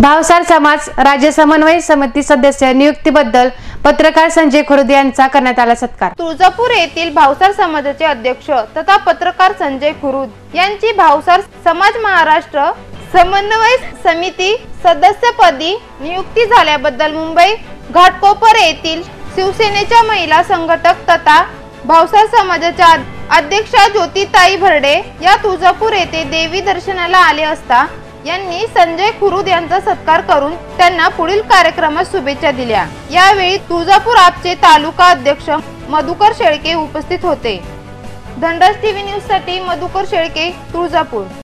भावसार समाज राज्य समन्वय समिती सदस्य नियुक्तीबद्दल पत्रकार संजय खुरुद यांचा करण्यात आला सत्कार। तुळजापूर येथील भावसार समाजाचे अध्यक्ष तथा पत्रकार संजय खुरुद यांची भावसार समाज महाराष्ट्र समन्वय समिती सदस्यपदी नियुक्ती झाल्याबद्दल मुंबई घाटकोपर येथील शिवसेनेच्या महिला संघटक तथा भावसार समाजाच्या अध्यक्षा ज्योतिताई भरडे या तुळजापूर येथे देवी दर्शनाला आले असता यांनी संजय खुरुद यांचा सत्कार करून त्यांना पुढील कार्यक्रमात शुभेच्छा दिल्या। यावेळी तुळजापूर आपचे तालुका अध्यक्ष मधुकर शेळके उपस्थित होते। धनराज टीव्ही न्यूज साठी मधुकर शेळके, तुळजापूर।